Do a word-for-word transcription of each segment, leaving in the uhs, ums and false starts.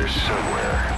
here somewhere.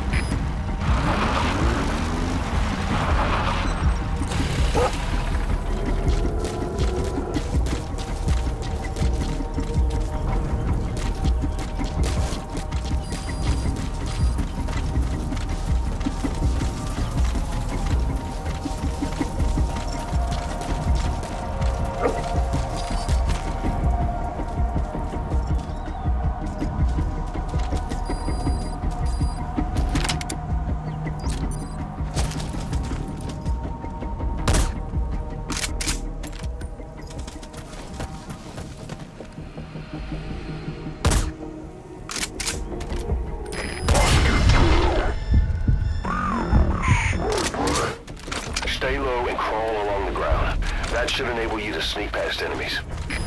Stay low and crawl along the ground. That should enable you to sneak past enemies.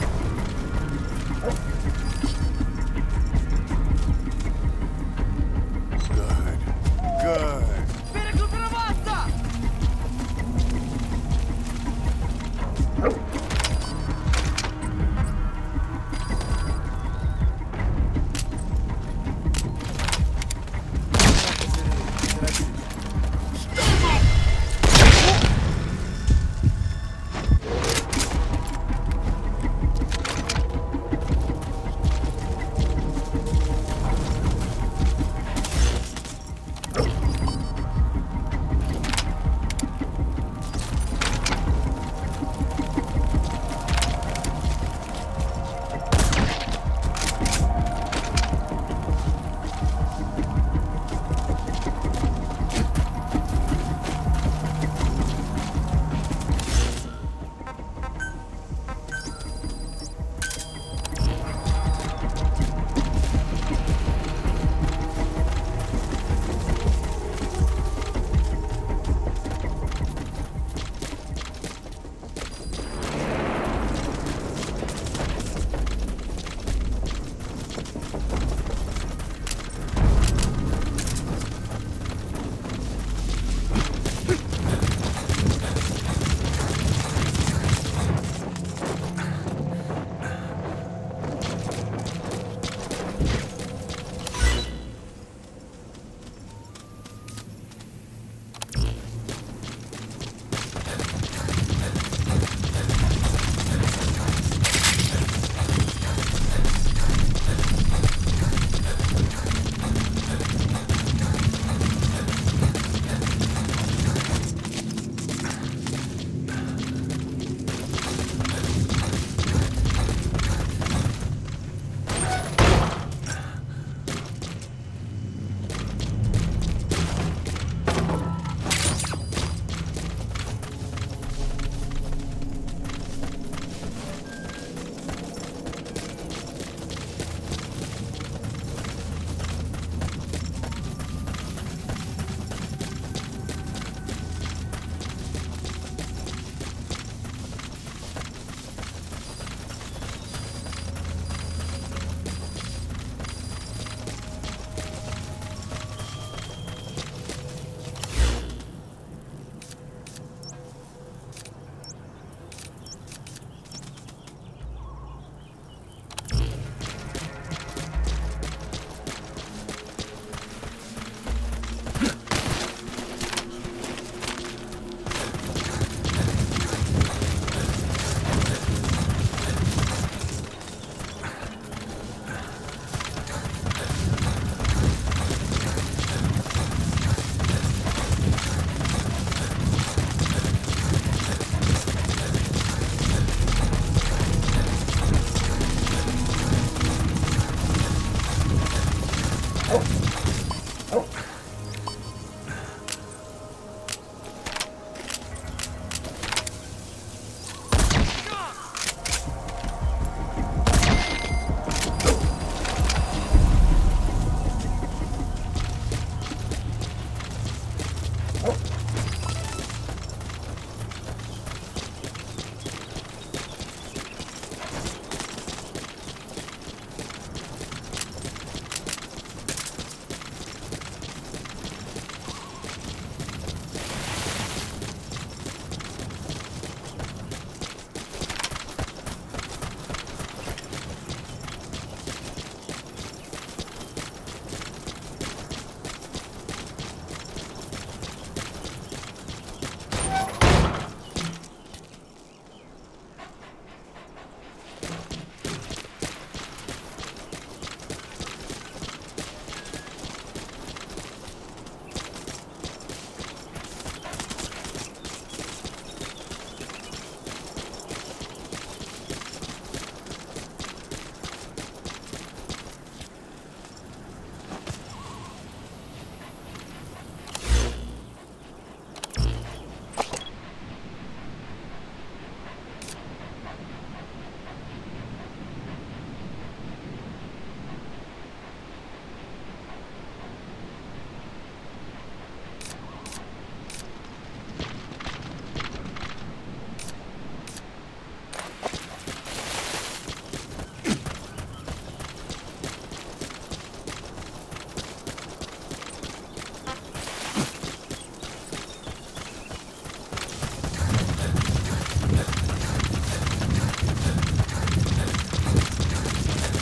Good. Good.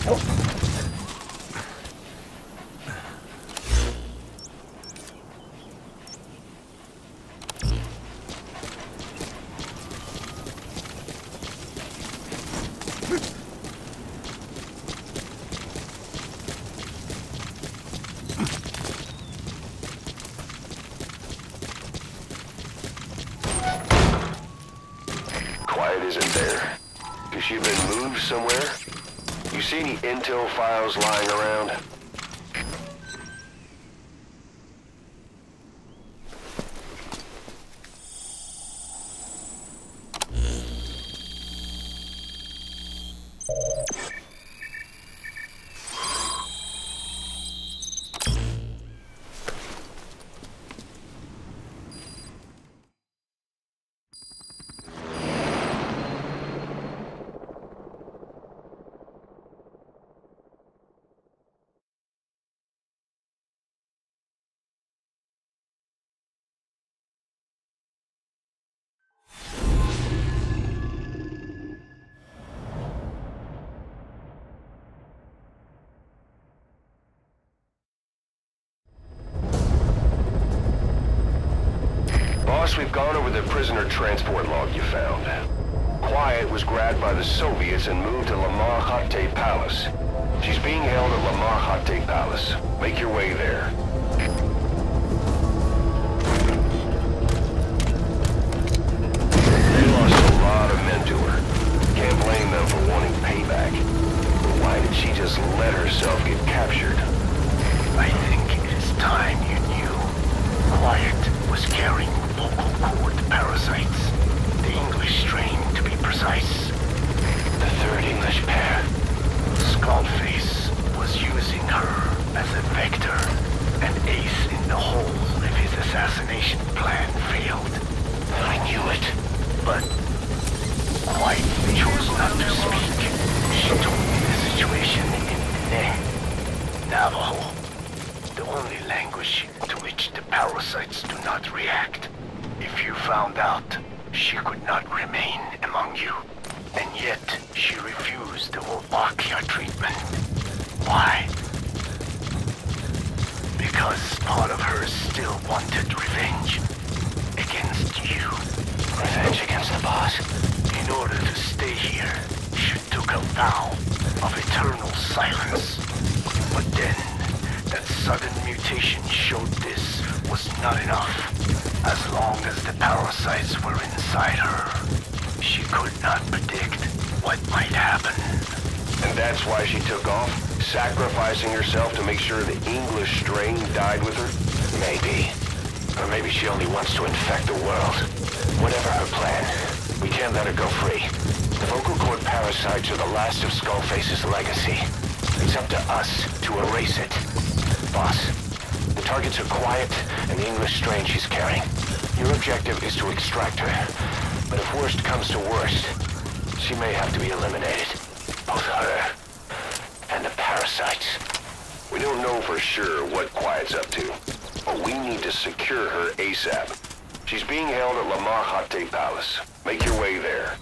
Quiet isn't there. Has she been moved somewhere? You see any intel files lying around? Boss, we've gone over the prisoner transport log you found. Quiet was grabbed by the Soviets and moved to Lamar Khatte Palace. She's being held at Lamar Khatte Palace. Make your way there. They lost a lot of men to her. Can't blame them for wanting payback. But why did she just let herself get captured? I think it is time you knew. Quiet was carrying vocal cord parasites. The English strain, to be precise. The third English pair. Skullface was using her as a vector, an ace in the hole if his assassination plan failed. I knew it, but Quiet chose not to speak. She told me the situation in Ne, Navajo, the only language to which the parasites do not react. If you found out, she could not remain among you. And yet, she refused the Wolbachia treatment. Why? Because part of her still wanted revenge. Against you. Revenge against the boss? In order to stay here, she took a vow of eternal silence. But then, that sudden mutation showed this was not enough. As long as the parasites were inside her, she could not predict what might happen. And that's why she took off, sacrificing herself to make sure the English strain died with her? Maybe. Or maybe she only wants to infect the world. Whatever her plan, we can't let her go free. The vocal cord parasites are the last of Skullface's legacy. It's up to us to erase it. Boss, the targets are Quiet and the English strain she's carrying. Your objective is to extract her. But if worst comes to worst, she may have to be eliminated. Both her and the parasites. We don't know for sure what Quiet's up to, but we need to secure her ASAP. She's being held at Lamar Khatte Palace. Make your way there.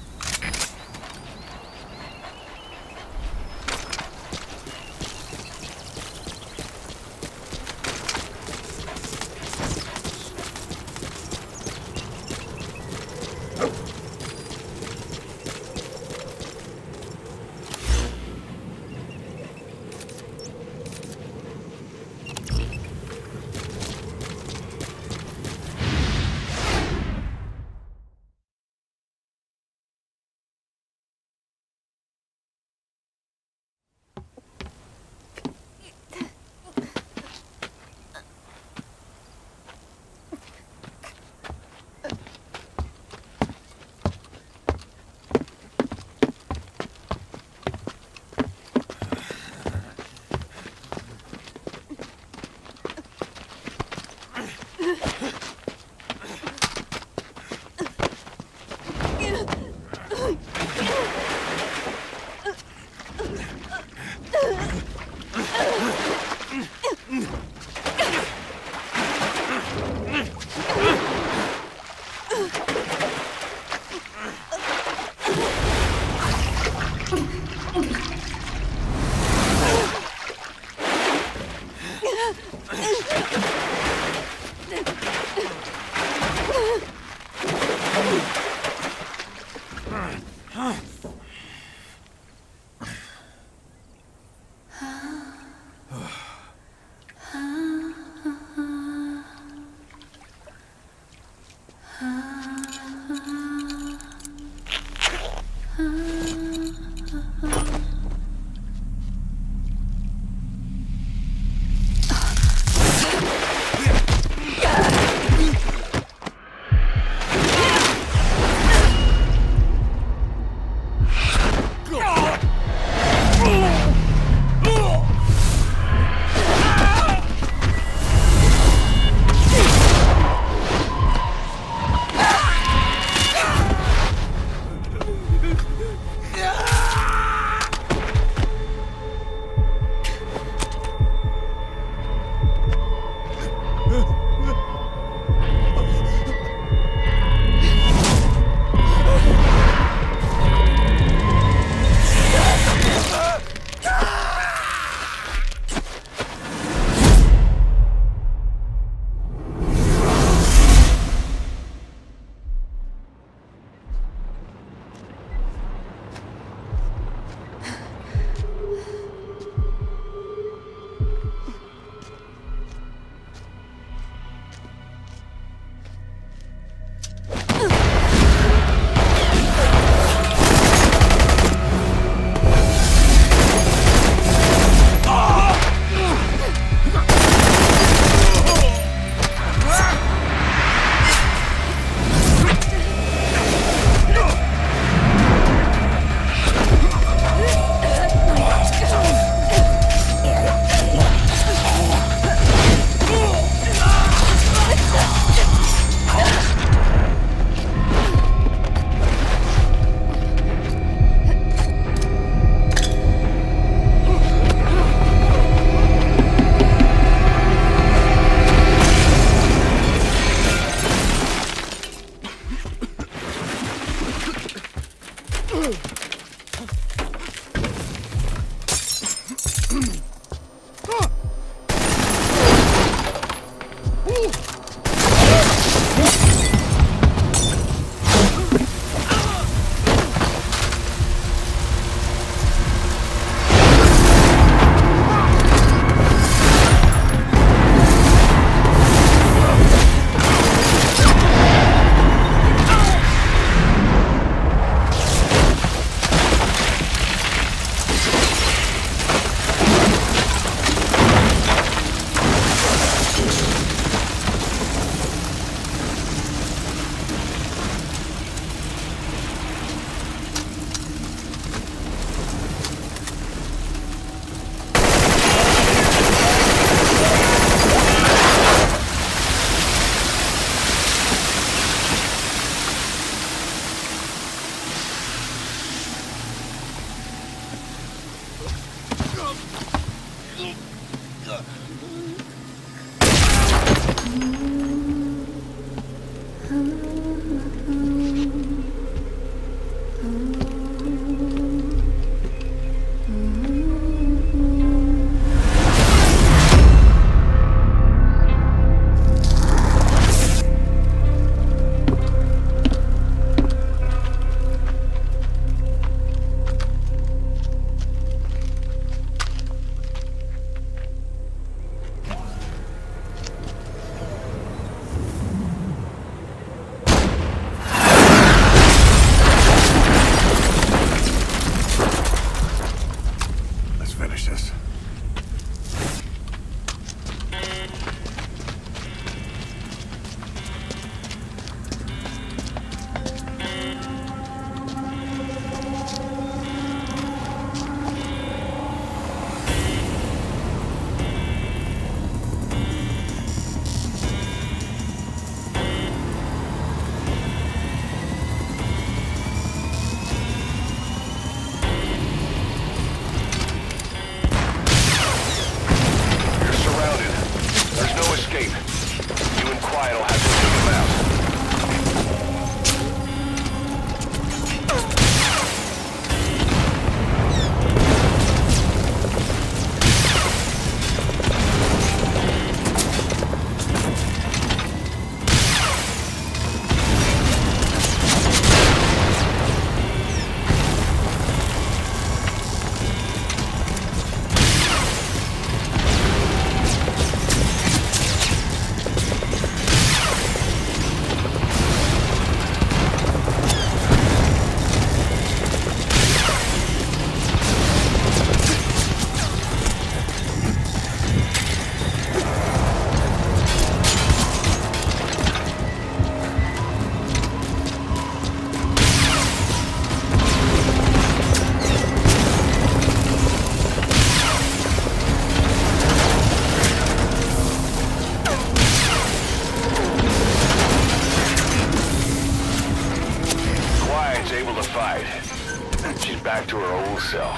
She's back to her old self.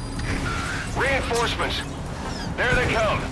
Reinforcements! There they come!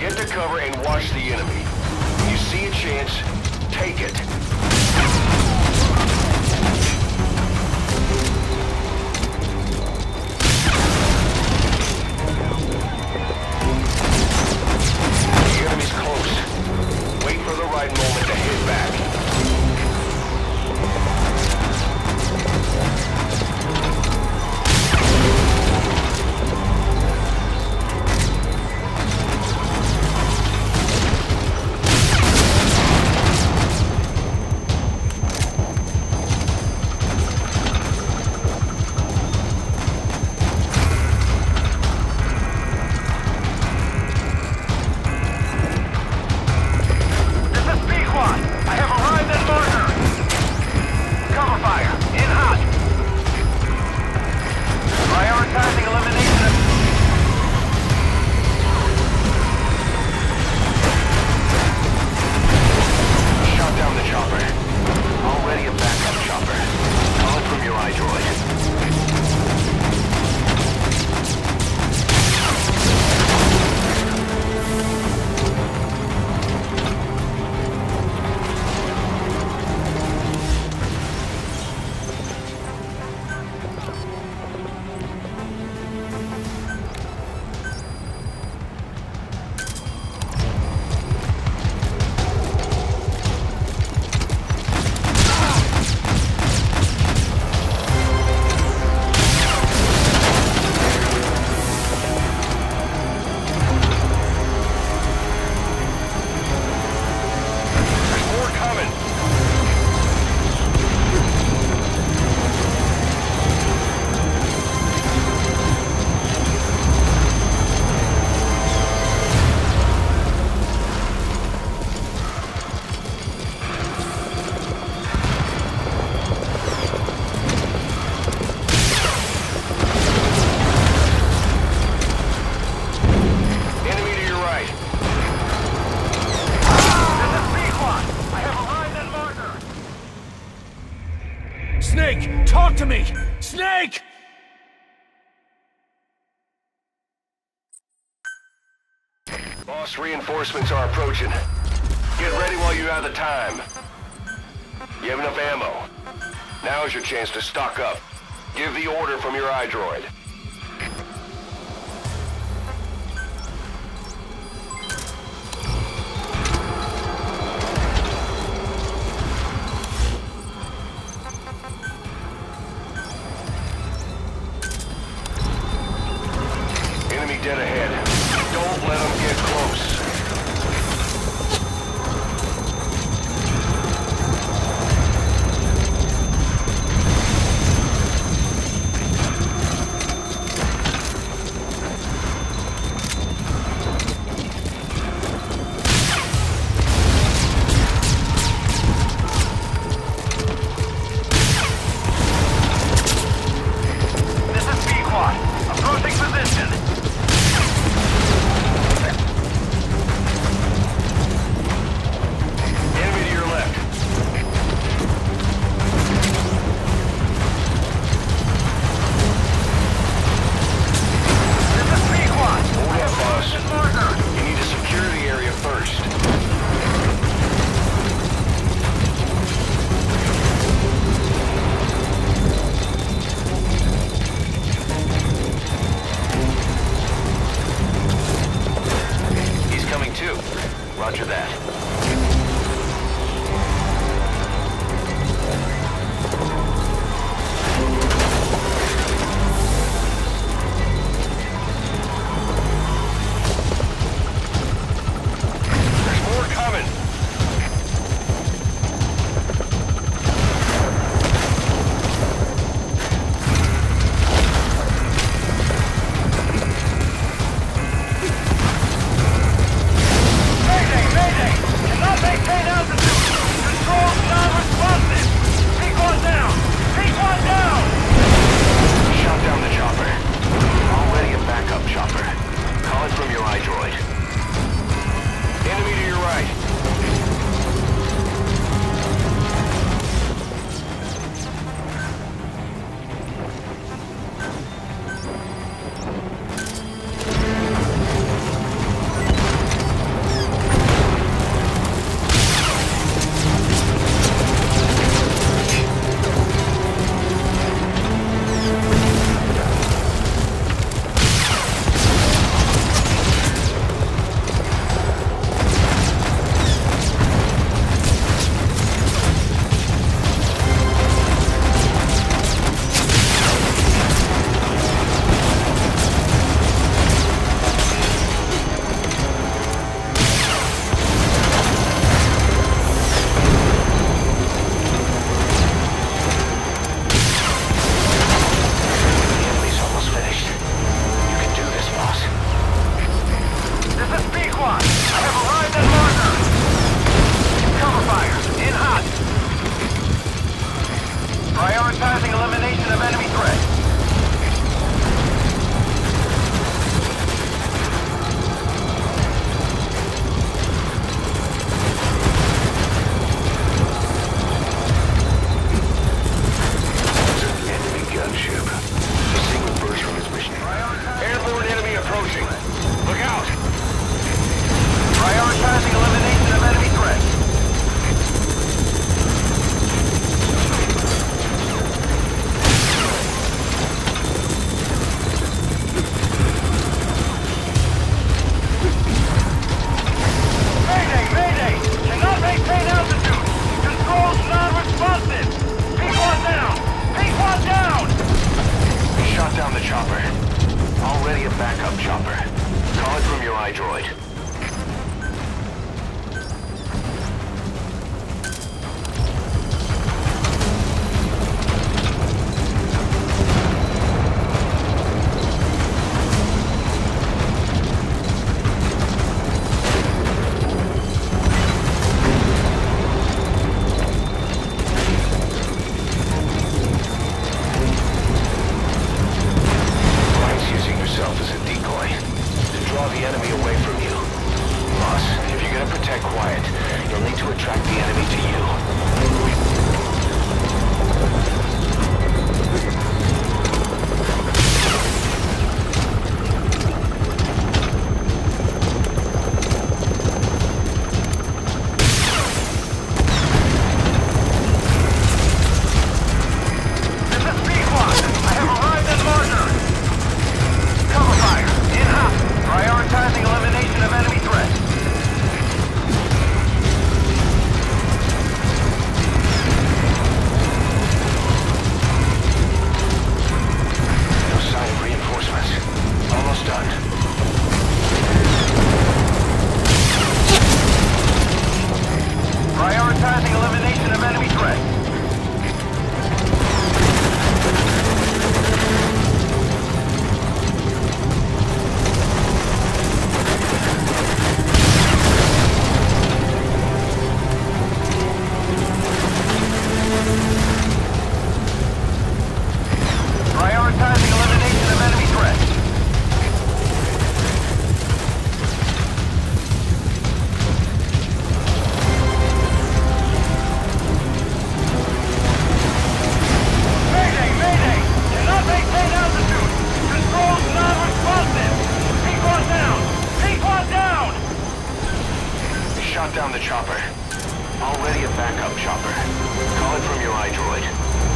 Get to cover and watch the enemy. When you see a chance, take it. The enemy's close. Wait for the right moment to hit back. Snake! Talk to me! Snake! Boss, reinforcements are approaching. Get ready while you have the time. You have enough ammo. Now is your chance to stock up. Give the order from your iDroid. Enemy dead ahead. Don't let them get close. Roger that. There's more coming. Mayday! Mayday! Okay, quiet. You'll need to attract the enemy to you. Down the chopper. Already a backup chopper. Call it from your iDroid.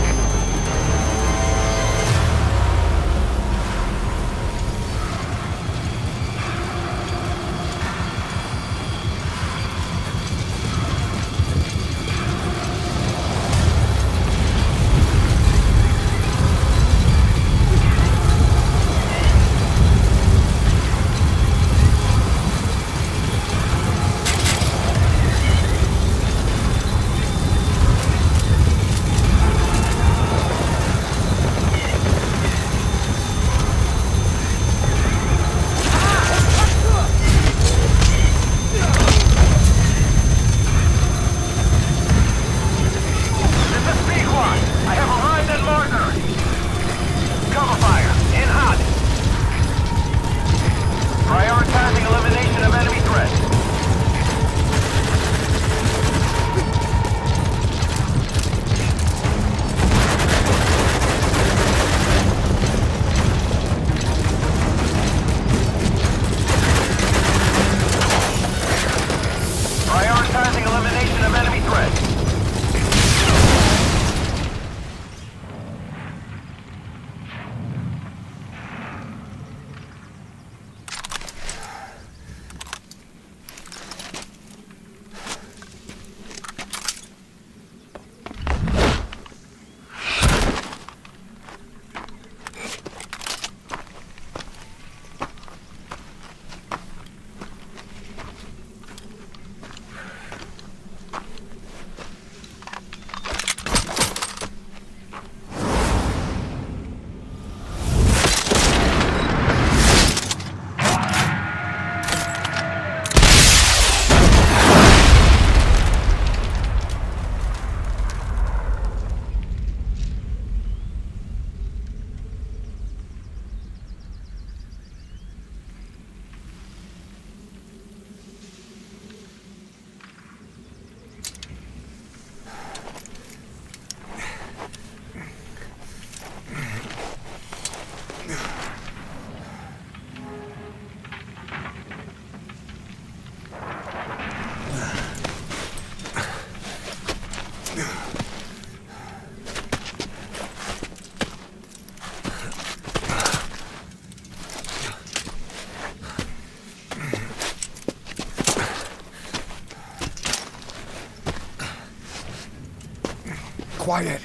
Quiet.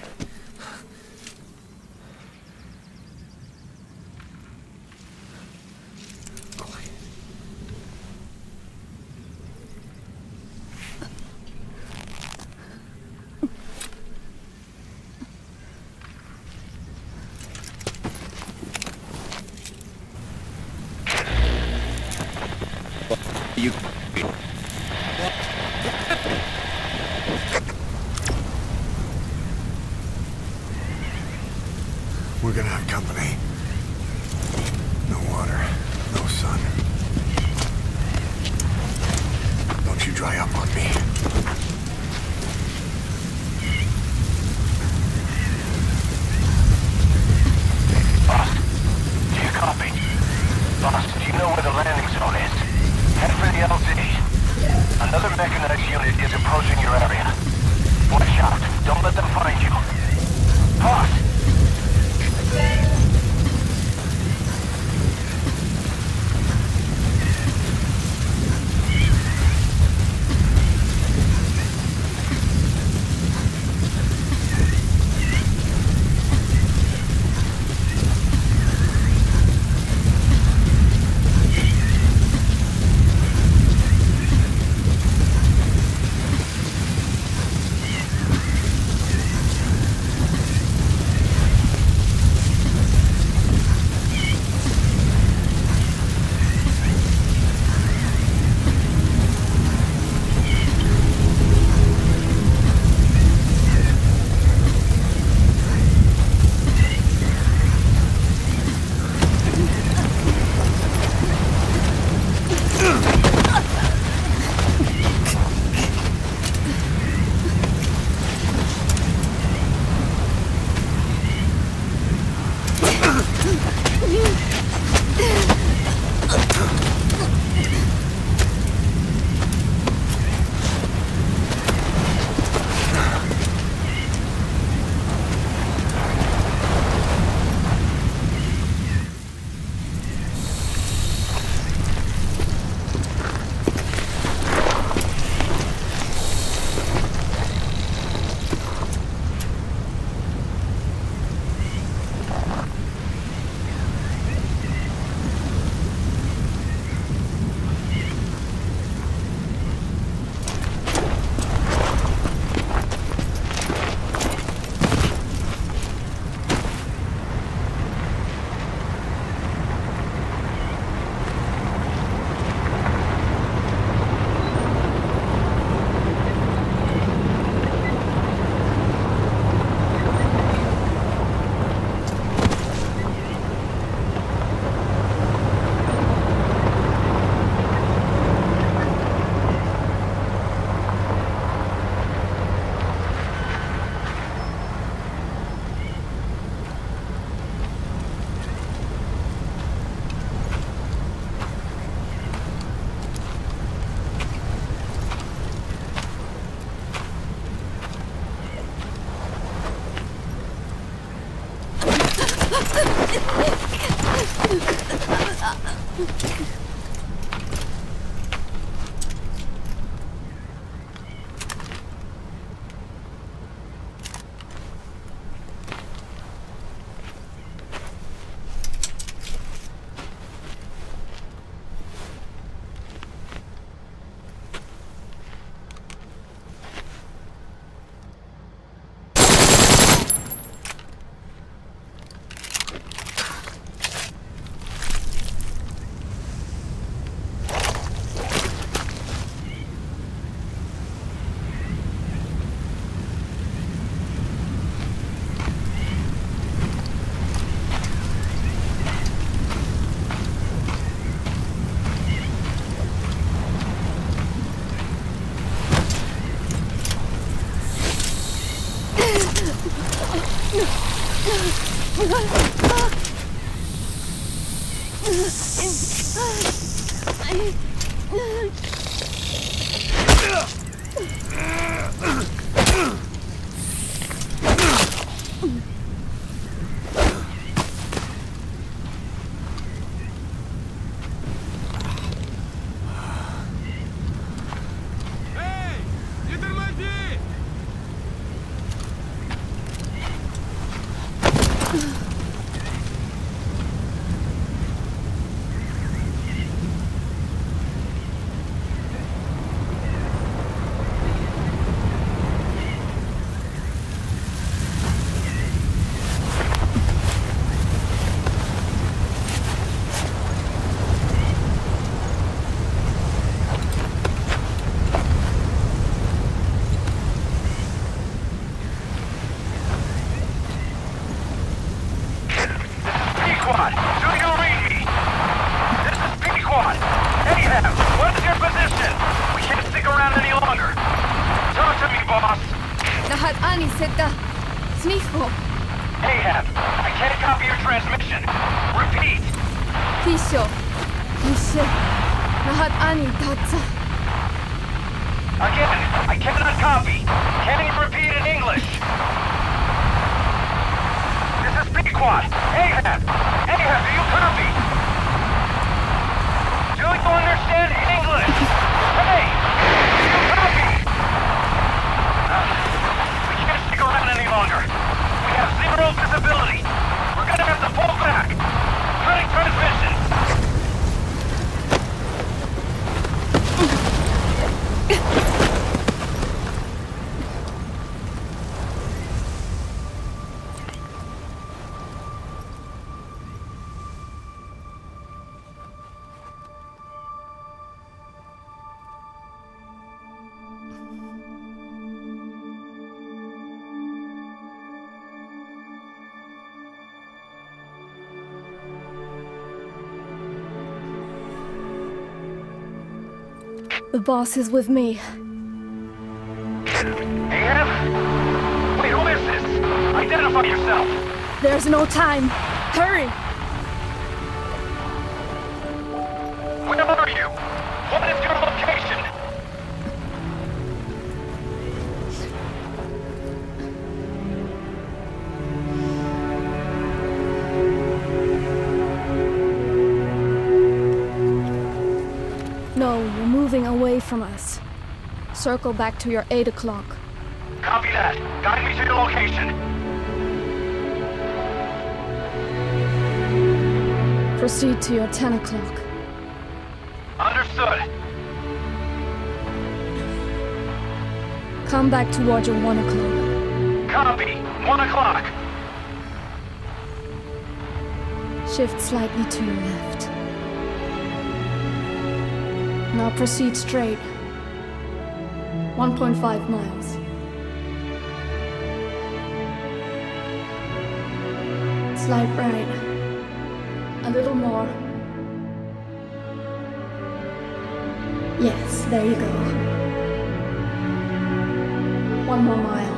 You... We're gonna have company. No water, no sun. Don't you dry up. L Z. Another mechanized unit is approaching your area. Watch out. Don't let them find you. Pause! Nahat ani tatsa. Again, I cannot copy. Can you repeat in English? This is Pequot. Ahab! Ahab, do you copy? Do you understand English? Hey! Do you copy? Uh, we can't stick around any longer. We have zero visibility. We're gonna have to pull back. Cutting transmission. The boss is with me. Ahab? Wait, who is this? Identify yourself! There's no time. Hurry! Where are you? What is your location? No, you're moving away from us. Circle back to your eight o'clock. Copy that. Guide me to your location. Proceed to your ten o'clock. Understood. Come back toward your one o'clock. Copy. One o'clock. Shift slightly to your left. Now proceed straight. one point five miles. Slide right. A little more. Yes, there you go. One more mile.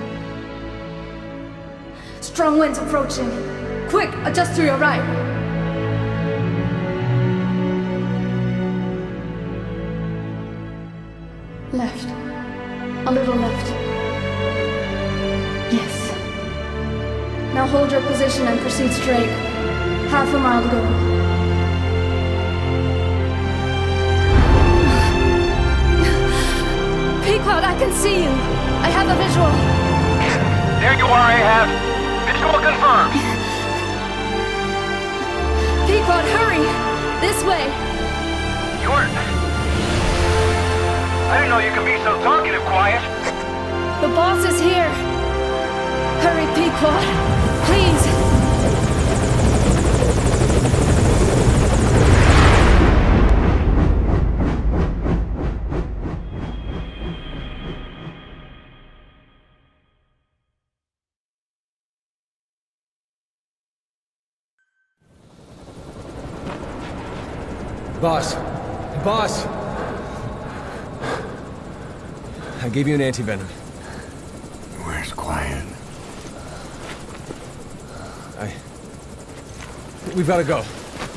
Strong winds approaching. Quick, adjust to your right. Left. A little left. Yes. Now hold your position and proceed straight. Half a mile to go. Pequot, I can see you. I have a visual. There you are, Ahab. Visual confirmed. Pequot, hurry! This way. You're... I didn't know you could be so talkative, Quiet. The boss is here. Hurry, Pequot. Please. Boss. Boss! I gave you an anti-venom. Where's Quiet? I... We've gotta go.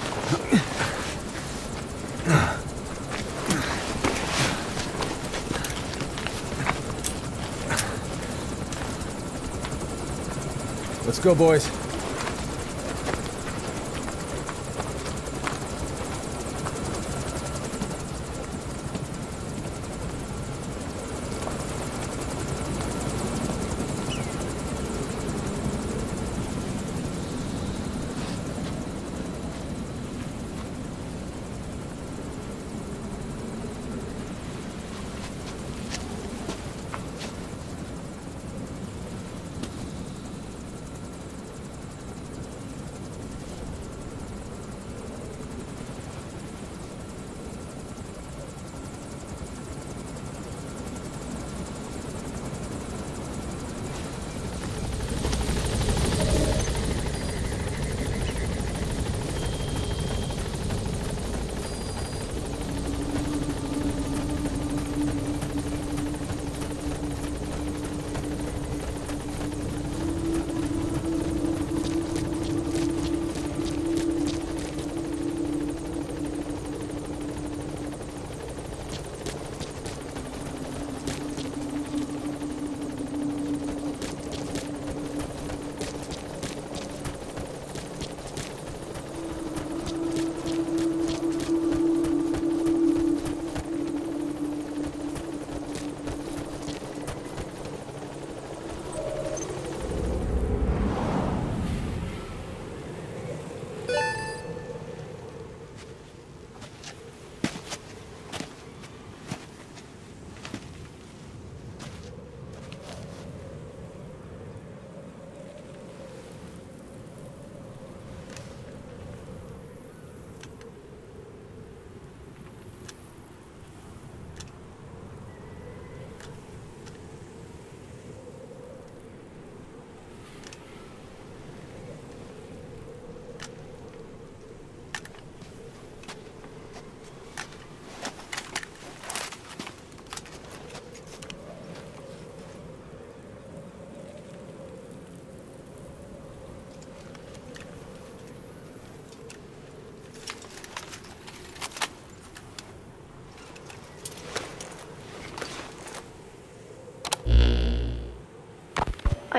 Let's go, boys.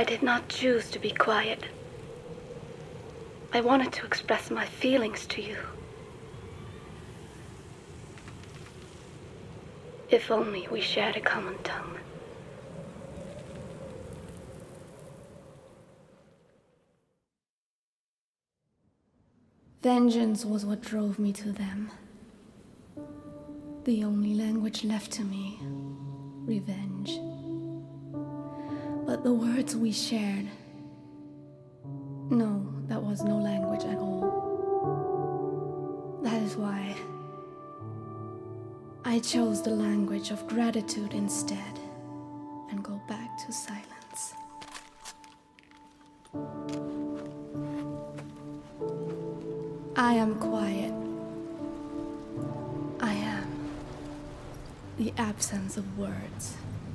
I did not choose to be quiet. I wanted to express my feelings to you. If only we shared a common tongue. Vengeance was what drove me to them. The only language left to me, revenge. But the words we shared, no, that was no language at all. That is why I chose the language of gratitude instead, and go back to silence. I am quiet. I am the absence of words.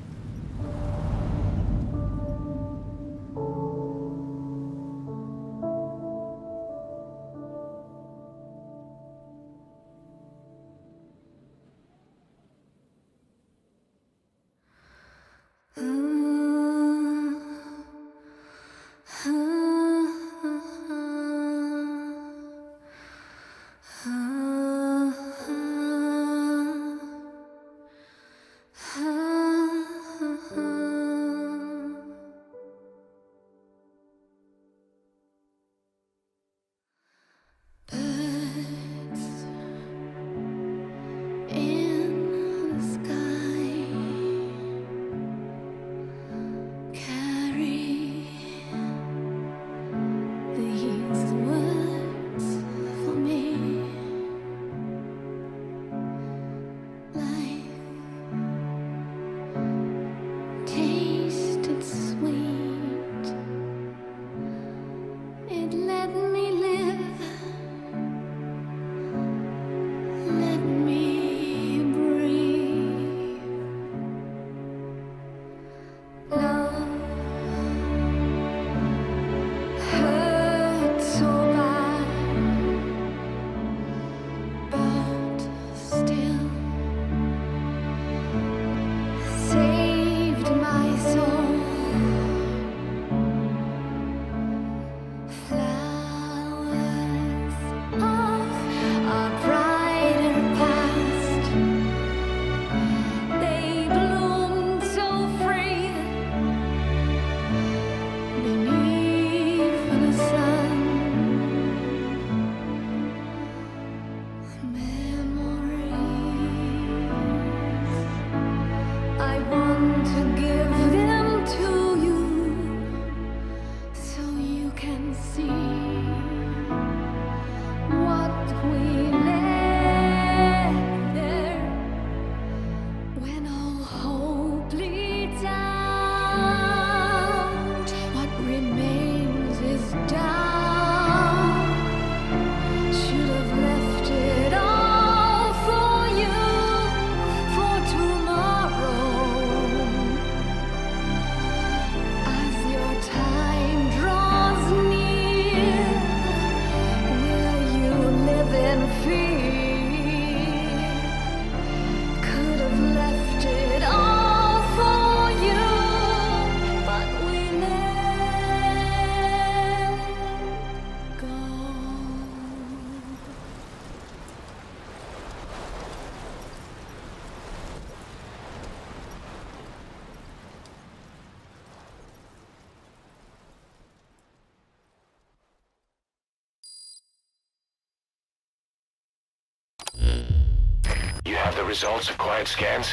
The results of quiet scans?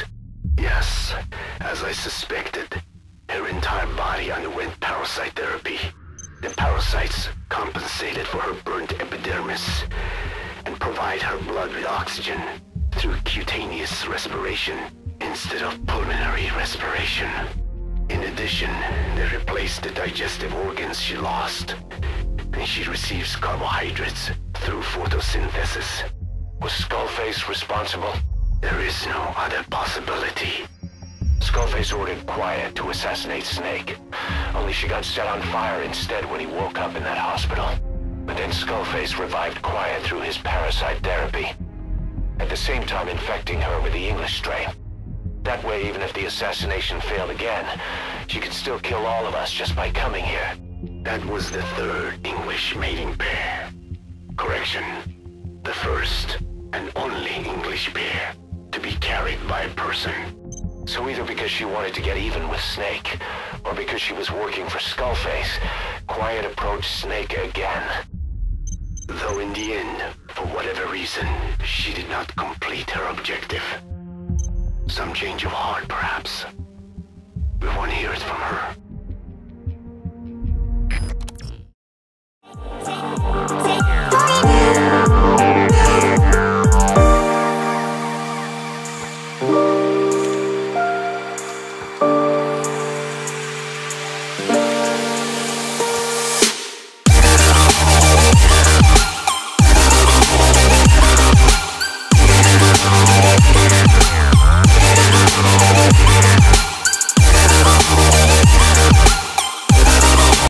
Yes, as I suspected. Her entire body underwent parasite therapy. The parasites compensated for her burnt epidermis and provide her blood with oxygen through cutaneous respiration instead of pulmonary respiration. In addition, they replaced the digestive organs she lost, and she receives carbohydrates through photosynthesis. Was Skullface responsible? There is no other possibility. Skullface ordered Quiet to assassinate Snake. Only she got set on fire instead when he woke up in that hospital. But then Skullface revived Quiet through his parasite therapy, at the same time infecting her with the English strain. That way, even if the assassination failed again, she could still kill all of us just by coming here. That was the third English mating pair. Correction. The first and only English pair to be carried by a person. So either because she wanted to get even with Snake, or because she was working for Skullface, Quiet approached Snake again. Though in the end, for whatever reason, she did not complete her objective. Some change of heart, perhaps. We want to hear it from her.